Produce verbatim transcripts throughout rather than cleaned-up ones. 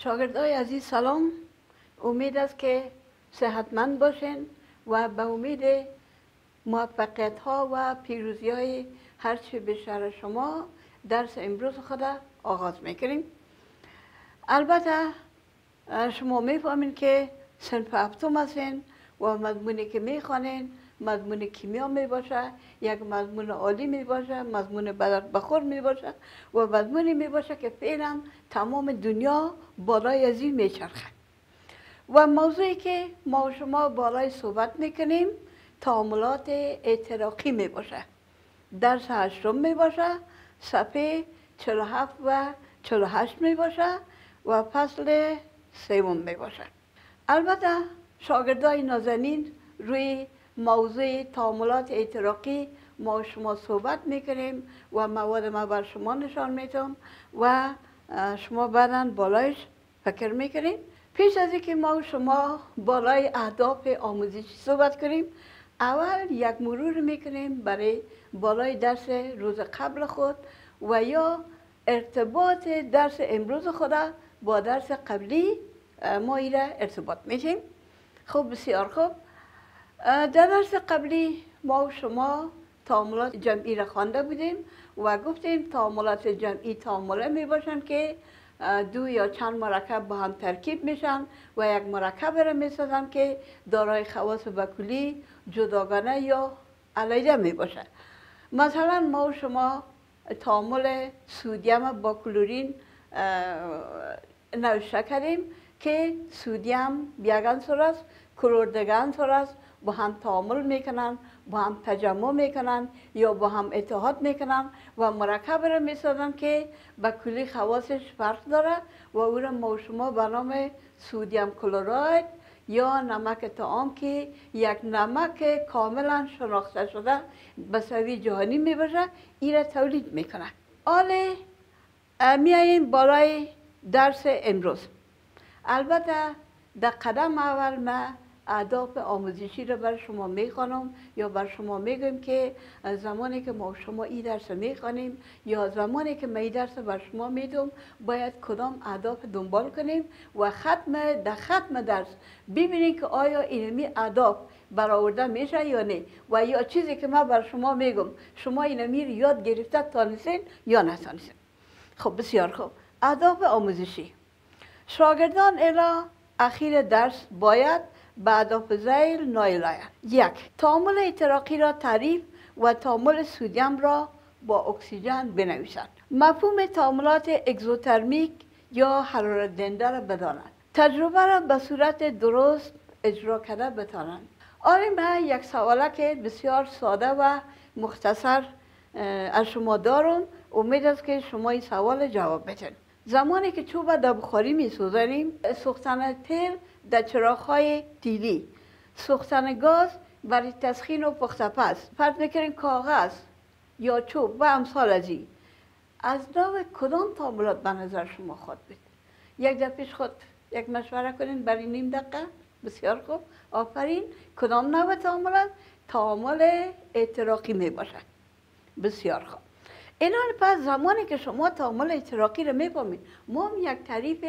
شاگردای عزیز سلام. امید است که صحتمند باشین و به امید موفقیت ها و پیروزی های هرچی بیشتر شما درس امروز خود آغاز میکنیم. البته شما میفهمین که صنف هفتم هستین و مضمونی که میخوانین مضمون کیمیا می باشه، یک مضمون عالی می باشه، مضمون بخور می باشه و مضمونی می باشه که فعلا تمام دنیا بالای از این میچرخه. و موضوعی که ما و شما بالای صحبت میکنیم تعاملات احتراقی می باشه. درس هشتم می باشه، صفحه چهل و هفت و چهل و هشت می باشه و فصل سوم می باشه. البته شاگردای نازنین روی موضوع تعاملات احتراقی ما و شما صحبت میکنیم و مواد ما بر شما نشان میتم و شما بعدا بالایش فکر میکنیم. پیش از اینکه ما و شما بالای اهداف آموزشی صحبت کنیم، اول یک مرور میکنیم برای بالای درس روز قبل خود و یا ارتباط درس امروز خود با درس قبلی ما ایره ارتباط میشیم. خب بسیار خوب. در درس قبلی ما و شما تعاملات جمعی را خوانده بودیم و گفتیم تعاملات جمعی تعامله می باشند که دو یا چند مرکب با هم ترکیب میشن و یک مرکب را می سازن که دارای خواص بکلی جداگانه یا علیحده می باشه. مثلا ما و شما تعامل سودیم با کلورین نوشته کردیم که سودیم یک عنصر است، کلور دیگر عنصر است، با هم تعامل میکنن، با هم تجمع میکنن یا با هم اتحاد میکنن و مرکب را میسازن که به کلی خواصش فرق داره و او را ما و شما به نام سودیم کلراید یا نمک طعام که یک نمک کاملا شناخته شده به سوی جهانی میباشه این را تولید میکنه. حالا میاییم بالای درس امروز. البته در قدم اول ما اهداف آموزشی را بر شما میخوانم یا بر شما میگم که زمانی که ما شما این درس میخوانیم یا زمانی که من این درس بر شما میدم باید کدام اهداف دنبال کنیم و ختم در ختم درس ببینیم که آیا اینمی اهداف برآورده میشه یا نه و یا چیزی که من بر شما میگم شما اینمی رو یاد گرفته تانستین یا نتانستین. خب بسیار خوب. اهداف آموزشی شاگردان الی اخیر درس باید به اهداف ذیل نائل آیند. یک، تعامل احتراقی را تعریف و تعامل سودیم را با اکسیژن بنویسند. مفهوم تعاملات اگزوترمیک یا حرارت دهنده را بدانند. تجربه را به صورت درست اجرا کرده بتوانند. آره من یک سواله که بسیار ساده و مختصر از شما دارم. امید است که شما این سوال جواب بدین. زمانی که چوب در بخاری می سوزانیم سوختن تیل در چراغ‌های تیلی، سوختن گاز برای تسخین و پخت پز، فرض می‌کنیم کاغذ یا چوب و امثال از این. از نوع کدام تعاملات به نظر شما خود بید؟ یک دفعه پیش خود یک مشوره کنین برای نیم دقیقه. بسیار خوب. آفرین. کدام نوع تعاملات؟ تعامل احتراقی می باشد. بسیار خوب. اینان پس زمانی که شما تعامل احتراقی رو میفهمید ما هم یک تعریف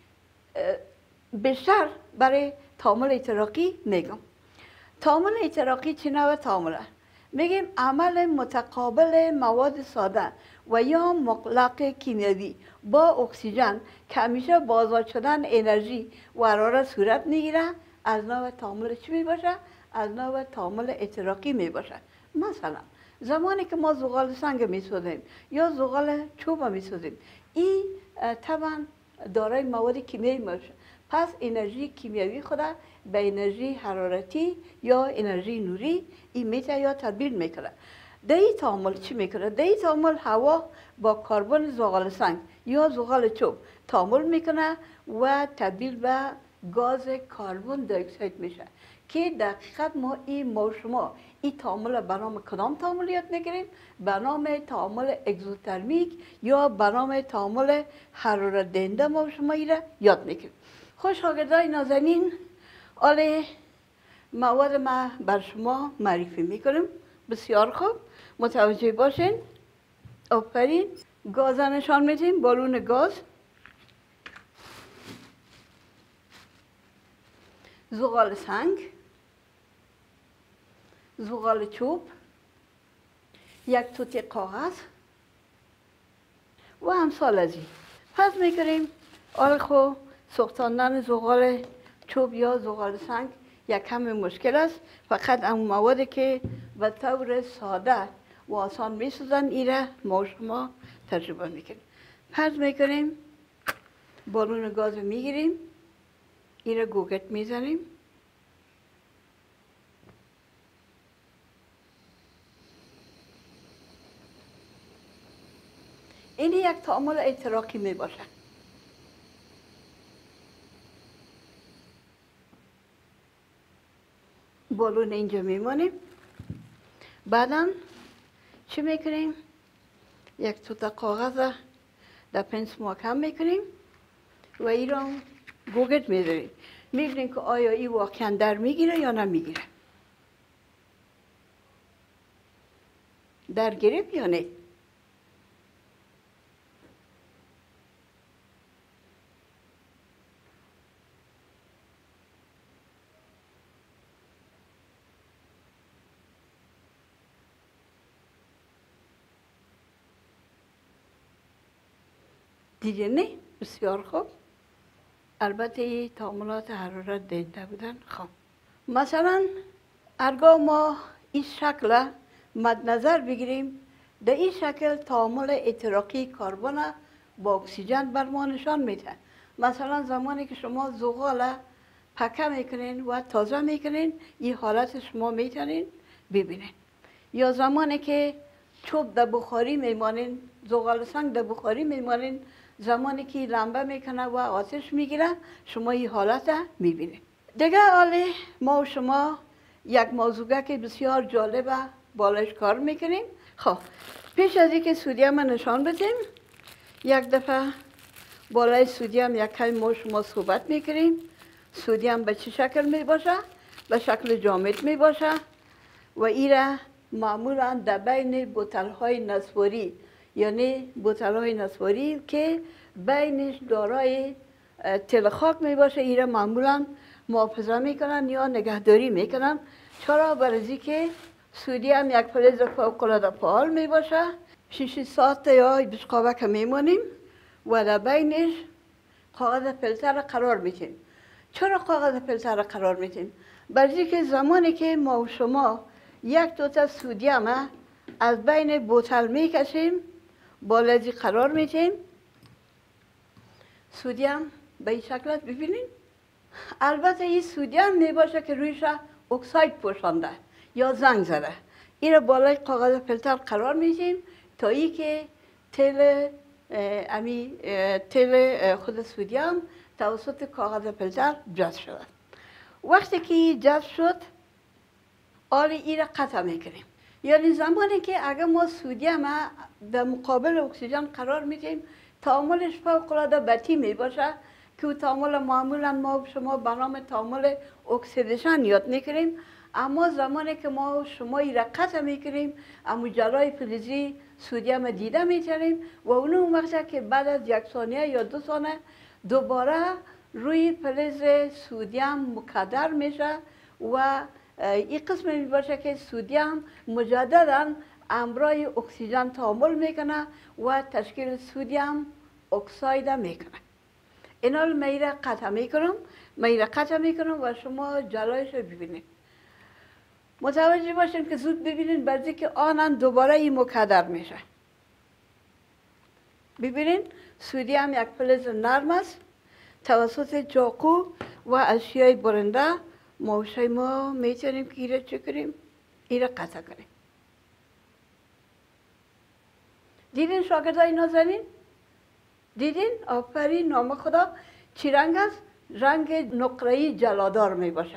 بیشتر برای تعامل احتراقی میگم. تعامل احتراقی چه نوع تعامله؟ میگیم عمل متقابل مواد ساده و یا مغلق کیمیایی با اکسیژن که همیشه با آزاد شدن انرژی و حرارت صورت میگیره از نوع تعامل چی میباشه؟ از نوع تعامل احتراقی میباشه. مثلا زمانی که ما زغال سنگ میسازیم یا زغال چوب میسازیم این طبعا دارای مواد کیمیایی میشه. پس انرژی کیمیایی خود به انرژی حرارتی یا انرژی نوری این میته یا تبدیل میکنه. در این تعامل چی میکنه؟ در این تعامل هوا با کربن زغال سنگ یا زغال چوب تعامل میکنه و تبدیل به گاز کربن دی اکساید میشه که دقیقاً ما این ما شما این تعامل به نام کدام تعامل یاد میگیریم؟ به نام تعامل اگزوترمیک یا به نام تعامل حرارت دهنده ما شما این یاد میگیریم. خوش شاگردای نازنین، حالا مواد ما بر شما معرفی میکنیم. بسیار خوب. متوجه باشین. آفرین. گاز نشان میدیم. بالون گاز زغال سنگ، زغال چوب، یک توتی کاغذ و امثال از این. پس میکنیم آره خب سوختاندن زغال چوب یا زغال سنگ یک کم مشکل است، فقط اون موادی که به طور ساده و آسان میسوزن ایره ما و شما تجربه میکنیم. پس میکنیم بالون گاز میگیریم، ایره گوگت میزنیم، این یک تعامل احتراقی می باشه. بالون اینجا میمانیم. بعدا چی میکنیم؟ یک توته کاغذ در پنس محکم میکنیم و این را گوگت میذاریم. میبینیم که آیا این واقعا در میگیره یا نمیگیره. در گرفت یا نه. دیگه نه؟ بسیار خوب. البته این تعاملات حرارت دهنده بودن. خب مثلا ارگاه ما این شکل مد نظر بگیریم، در این شکل تعامل احتراقی کربن با اکسیژن بر ما نشان میده. مثلا زمانی که شما زغال پکه میکنین و تازه میکنین، این حالت شما میتونین ببینین. یا زمانی که چوب در بخاری میمانین، زغال سنگ در بخاری میمانین، زمانی که لمبه میکنه و آتش میگیره شما این حالت میبینید. دیگه حالا ما و شما یک موضوع که بسیار جالبه بالش کار میکنیم. خب پیش از اینکه سودیم نشان بدیم، یک دفعه بالای سودیم یک کمی ما شما صحبت میکنیم. سودیم به چه شکل میباشه؟ به شکل جامد میباشه و ایره معمولا در بین بوتل های نسواری، یعنی بوتل های نسواری که بینش دارای تل خاک می باشه، ایره معمولا محافظه میکنن یا نگهداری میکنن. چرا؟ برای که سودیم یک فلز فوق العاده فعال می باشه. شش ساعت یا بیست که میمونیم و در بینش کاغذ فیلتر قرار میتیم. چرا کاغذ فیلتر قرار میتیم؟ برای که زمانی که ما و شما یک توته سودیم از بین بوتل میکشیم، بالازی قرار میتیم، سودیم به این شکلت ببینید. البته این سودیم میباشه که رویش اکساید پوشانده یا زنگ زده. این را بالای کاغذ فیلتر قرار میتیم تا ای که تل امی تل خود سودیم توسط کاغذ فیلتر جذب شود. وقتی که جذب شد آری این را قطع میکنیم. یعنی زمانی که اگر ما سودیم در مقابل اکسیژن قرار میدیم، تعاملش فوق العاده بطیء می باشه که تعامل معمولا ما شما به نام تعامل اکسیدیشن یاد میکنیم. اما زمانی که ما شما این را قطع میکنیم، اما جلای فلزی سودیم دیده میتونیم و اون وقت که بعد از یک ثانیه یا دو ثانیه دوباره روی فلز سودیم مکدر میشه و این قسم می باشه که سودیم مجددا امرای اکسیژن تعامل میکنه و تشکیل سودیم اکساید میکنه. اینا رو میره قطع میکنم میره قطع میکنم و شما جلایش رو ببینید. متوجه باشین که زود ببینید برای که آنن دوباره این مکدر میشه. ببینید سودیم یک فلز نرم است، توسط چاقو و اشیای برنده موشه ما میتونیم که ایره چه کنیم؟ ایره قطع کنیم. دیدین شاگردای نازنین؟ دیدین؟ آفرین، نام خدا. چی رنگ است؟ رنگ نقره‌ای جلادار می باشه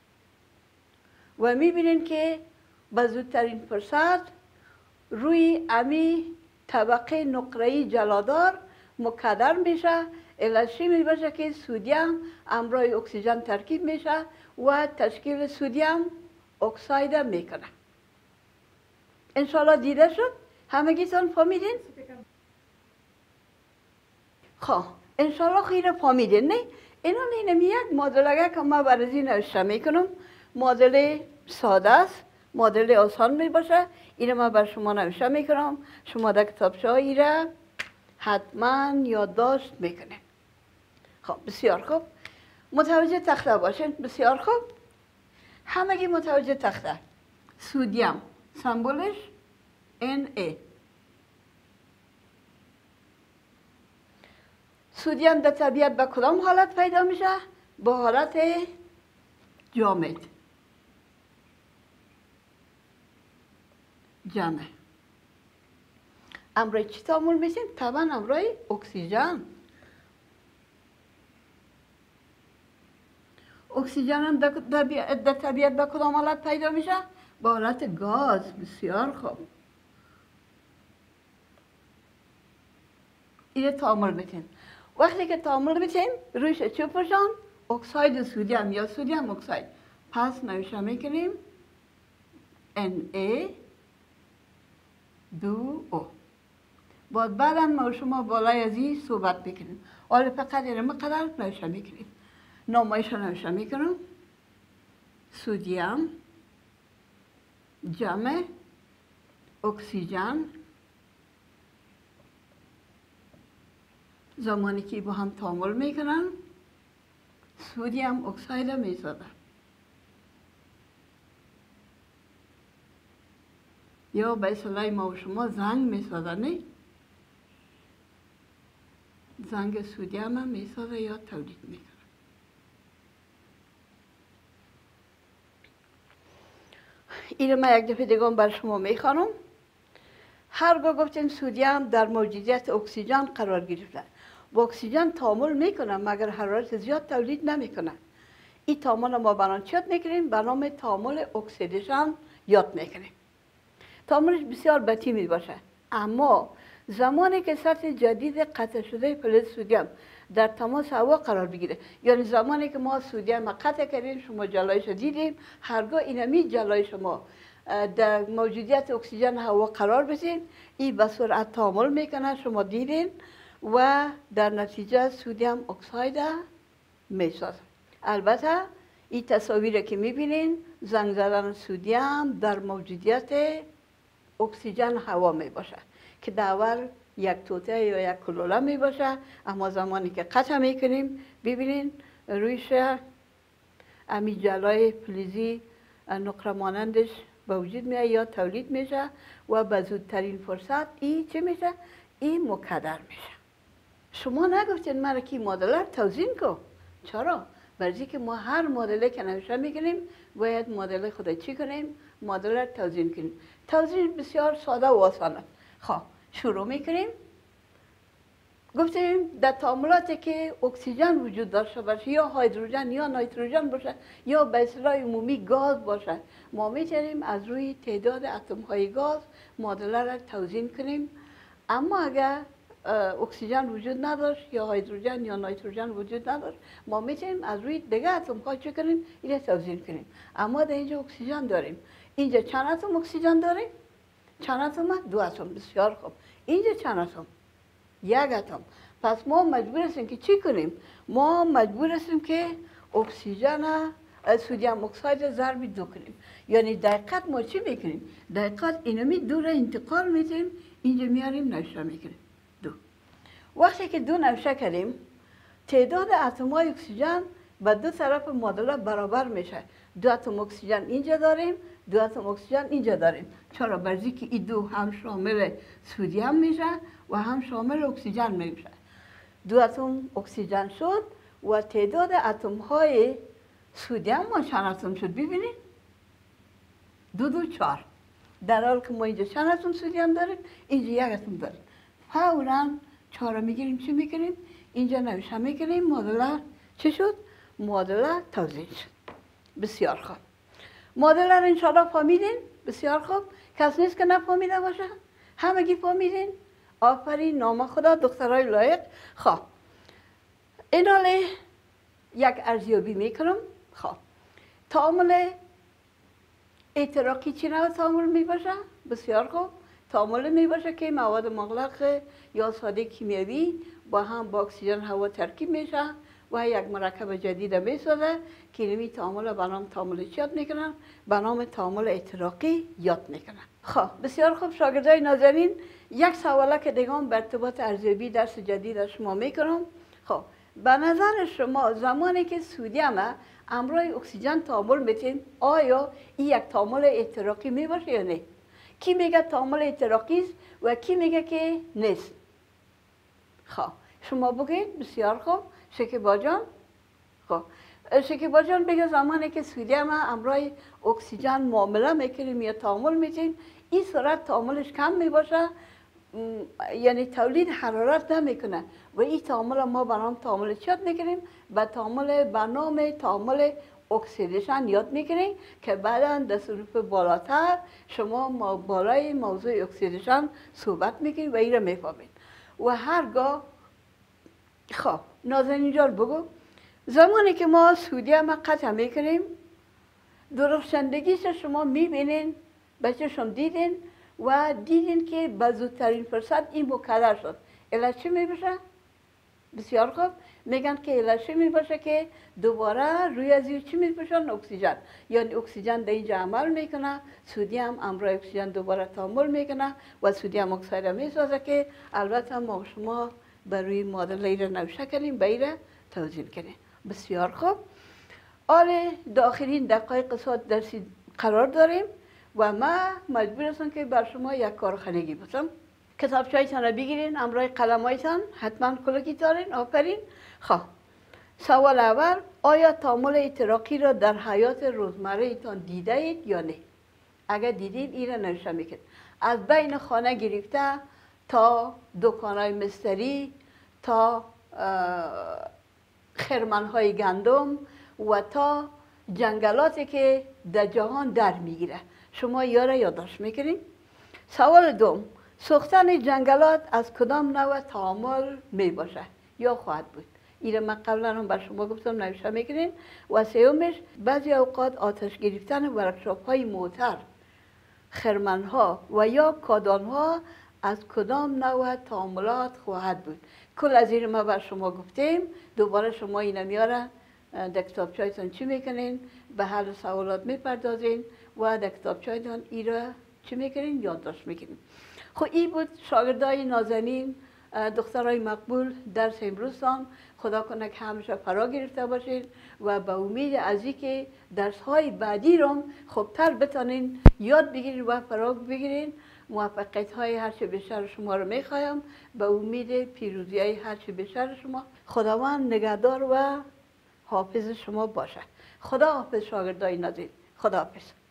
و میبینین که به زودترین فرصت روی امی طبقه نقره‌ای جلادار مکدر میشه. الاشی می باشه که سودیم امرای اکسیژن ترکیب میشه و تشکیل سودیم اکساید میکنه. انشالله دیده شد؟ همگیتان فهمیدین؟ خب انشالله خیره فهمیدین نه؟ اینا اینم یک معادله که ما برای نوشته میکنم. معادله ساده است، معادله آسان می باشه. اینو ما بر شما نوشته میکنم. شما در کتابچه هایی را حتما یادداشت میکنید. خب بسیار خوب، متوجه تخته باشین. بسیار خوب، همگی متوجه تخته. سودیم سمبولش ان ای. سودیم در طبیعت به کدام حالت پیدا میشه؟ با حالت جامد، جمع. امروی چی تعامل میشیم؟ طبعا امروی اکسیژن. اکسیژن هم در طبیعت به کدام حالت پیدا میشه؟ با حالت گاز. بسیار خوب، اینه تعامل میتین. وقتی که تعامل میتین رویش چی پوشان؟ اکساید سودیم یا سودیم اکساید. پس نوشته میکنیم ان ای دو او. باید بعدا ما شما بالای از این صحبت بکنیم. حالا فقط این مقدار نوشته میکنیم. نامایش نوشته میکنم. سودیم جمع اکسیژن زمانی که با هم تعامل میکنن سودیم اکساید میسازه یا به اصطلاح ما و شما زنگ میسازه. نه، زنگ سودیم هم میسازه یا تولید میکنه. این ما یک دفعه دیگه بر شما میخوانم. هرگاه گفتیم سودیم در موجودیت اکسیژن قرار گرفته، با اکسیژن تعامل میکنه مگر حرارت زیاد تولید نمیکنه. این تعامل ما بران چی یاد میکنیم؟ به نام تعامل اکسیدیشن یاد میکنیم. تعاملش بسیار بطی می باشه، اما زمانی که سطح جدید قطع شده فلز سودیم در تماس هوا قرار بگیره، یعنی زمانی که ما سودیم قطع کردیم، شما جلایش دیدیم، هرگاه اینمی جلای شما در موجودیت اکسیژن هوا قرار بسید، این به سرعت تعامل میکنه، شما دیدین، و در نتیجه سودیم اکساید میسازه. البته این تصاویر که میبینین زنگ زدن سودیم در موجودیت اکسیژن هوا می باشه که دور یک توته یا یک کلوله می باشه، اما زمانی که قطع می کنیم ببینین رویش امی جلای فلزی نقره مانندش به وجود میاد یا تولید میشه و به زودترین فرصت این چه میشه؟ این مکدر میشه. شما نگفتین مرا که مدلر توزین کن. چرا؟ برای که ما هر مدل که نوشته میکنیم باید مدل خود چی کنیم؟ مدل توزین کنیم. توزین بسیار ساده و آسانه. خب شروع میکنیم. گفتیم در تعاملاتی که اکسیژن وجود داشته باشه یا هیدروژن یا نیتروژن باشه یا به اصطلاح عمومی گاز باشه، ما میتونیم از روی تعداد اتم های گاز مدل را توزین کنیم. اما اگر اکسیژن وجود نداشت یا هیدروژن یا نیتروژن وجود نداشت، ما میتونیم از روی دیگه اتم ها چه کنیم؟ اینو توزین کنیم. اما در اینجا اکسیژن داریم. اینجا چند اتم اکسیژن داریم؟ چند اتم؟ دو اتم. بسیار خوب. اینجا چند اتم؟ یک اتم. پس ما مجبور هستیم که چی کنیم؟ ما مجبور هستیم که اکسیژن سودیم اکساید ضرب دو کنیم. یعنی دقیقاً ما چی میکنیم؟ دقیقاً اینمی دو را انتقال میدیم، اینجا میاریم نوشته میکنیم. دو. وقتی که دو نوشته کردیم، تعداد اتم های اکسیژن به دو طرف معادله برابر میشه. دو اتم اکسیژن اینجا داریم، دو اتم اکسیژن اینجا داریم. چرا؟ برای که این دو هم شامل سودیم میشه و هم شامل اکسیژن میشه. دو اتم اکسیژن شد و تعداد اتم های سودیم ما چند اتم شد؟ ببینید، دو دو چهار. در حال که ما اینجا چند اتم سودیم داریم، اینجا یک اتم داریم. فوراً چهار میگیریم، چی میکنیم؟ اینجا نوشته میکنیم معادله چی شد؟ معادله توزین شد. بسیار خوب. معادله را انشاءالله فهمیدین؟ بسیار خوب. کس نیست که نفهمیده باشه؟ همگی فهمیدین؟ آفرین، نام خدا، دخترای لایق. خب این حاله یک ارزیابی میکنم. خب تعامل احتراقی چی نوع تعامل می باشه؟ بسیار خوب. تعامل می باشه که مواد مغلق یا ساده کیمیایی با هم با اکسیژن هوا ترکیب میشه و یک مرکب جدید میسازه که اینمی تعامل به نام تعامل چی یاد میکنن؟ به نام تعامل احتراقی یاد میکنن. خب بسیار خوب شاگردای نازنین، یک سواله که دیگه هم به ارتباط ارزیابی درس جدید از شما میکنم. خب به نظر شما زمانی که سودیم همراه اکسیژن تعامل میتیم، آیا این یک تعامل احتراقی میباشه یا نه؟ کی میگه تعامل احتراقی است و کی میگه که نیست؟ خب شما بگید. بسیار خوب. شکیبا جان. خب شکیبا جان بگه زمانی که سودیم همراه اکسیژن معامله میکنیم یا تعامل میتیم، این صورت تعاملش کم میباشه، یعنی تولید حرارت نمیکنه و این تعامل ما به نام تعامل چی یاد میکنیم؟ به تعامل به نام تعامل اکسیدیشن یاد میکنیم که بعدا در صروف بالاتر شما ما بالای موضوع اکسیدیشن صحبت میکنیم و این را میفهمید. و هرگاه خب نازنین جان بگو، زمانی که ما سودیم قطع میکنیم درخشندگیش شما میبینین، بچه شما دیدین و دیدین که به زودترین فرصت این مکدر شد. الا چی میبشه؟ بسیار خوب. میگن که الا چی میبشه که دوباره روی از چی میبشن؟ اکسیژن. یعنی اکسیژن در اینجا عمل میکنه، سودیم امرای اکسیژن دوباره تعامل میکنه و سودیم اکساید میسازه که البته ما شما بروی معادله ای را نوشته کنیم، به این توضیح کنیم. بسیار خوب. آره داخلین دقایق ساعت درسی قرار داریم و ما مجبور هستم که بر شما یک کارخانگی بسم. کتابچه‌هایتان را بگیرین، همراه قلم‌هایتان حتما کلکی دارین. آفرین. خب سوال اول، آیا تعامل احتراقی را در حیات روزمره ایتان دیده اید یا نه؟ اگر دیدید این را نوشته میکنید. از بین خانه گرفته تا دکان‌های مستری، تا خرمن‌های گندم و تا جنگلاتی که در جهان در میگیره، شما یاره یادداشت میکنید. سوال دوم، سوختن جنگلات از کدام نوع تعامل می باشه یا خواهد بود؟ این ما قبلا هم بر شما گفتم نوشته میکنین. و سومش، بعضی اوقات آتش گرفتن ورکشاپ های موتر، خرمن ها و یا کادان ها از کدام نوع تعاملات خواهد بود؟ کل از این ما بر شما گفتیم. دوباره شما این میاره در کتابچه‌هایتان چی میکنین؟ به حل سوالات میپردازین و در کتابچه‌هایتان این را چی میکنین؟ یادداشت میکنین. خب این بود شاگردای نازنین، دخترای مقبول درس امروزتان. خدا کنه که همیشه فرا گرفته باشین و به امید از اینکه درس های بعدی رو خوبتر بتانین یاد بگیرین و فرا بگیرین. موفقیت های هرچه بیشتر شما رو میخوایم به امید پیروزی های هرچه بیشتر شما. خداوند نگهدار و حافظ شما باشه. خدا حافظ شاگردای نازنین. خدا حافظ.